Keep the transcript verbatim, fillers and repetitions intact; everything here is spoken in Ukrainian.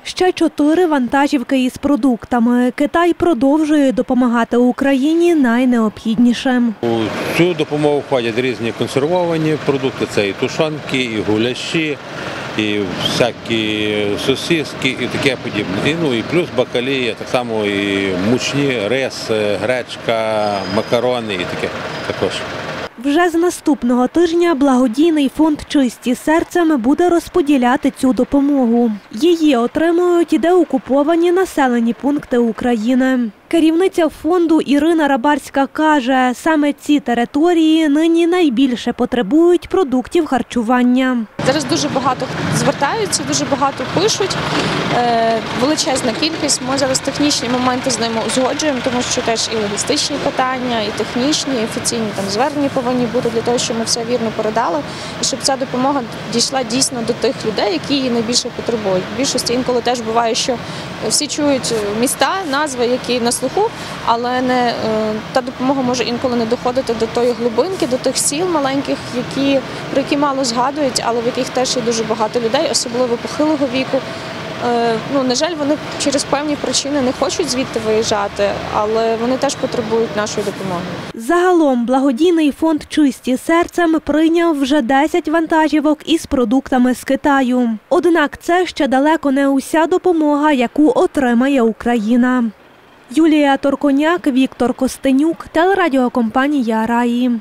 Ще чотири вантажівки із продуктами. Китай продовжує допомагати Україні найнеобхіднішим. У цю допомогу входять різні консервовані продукти, це і тушонки, і гуляші, і всякі сосиски, і таке подібне. І, ну, і плюс бакалія, так само і мучні, рис, гречка, макарони і таке також. Вже з наступного тижня благодійний фонд «Чисті серцем» буде розподіляти цю допомогу. Її отримують і деокуповані населені пункти України. Керівниця фонду Ірина Рабарська каже, саме ці території нині найбільше потребують продуктів харчування. Зараз дуже багато звертаються, дуже багато пишуть, величезна кількість. Ми зараз технічні моменти з ними узгоджуємо, тому що теж і логістичні питання, і технічні, і офіційні там звернення повинні бути для того, щоб ми все вірно передали, і щоб ця допомога дійшла дійсно до тих людей, які її найбільше потребують. В більшості інколи теж буває, що всі чують міста, назви, які на слуху, але не, та допомога може інколи не доходити до тої глибинки, до тих сіл маленьких, які, про які мало згадують, але в яких теж є дуже багато людей, особливо похилого віку. Ну, на жаль, вони через певні причини не хочуть звідти виїжджати, але вони теж потребують нашої допомоги. Загалом благодійний фонд «Чисті серцем» прийняв вже десять вантажівок із продуктами з Китаю. Однак це ще далеко не уся допомога, яку отримає Україна. Юлія Торконяк, Віктор Костенюк, телерадіокомпанія «Раї».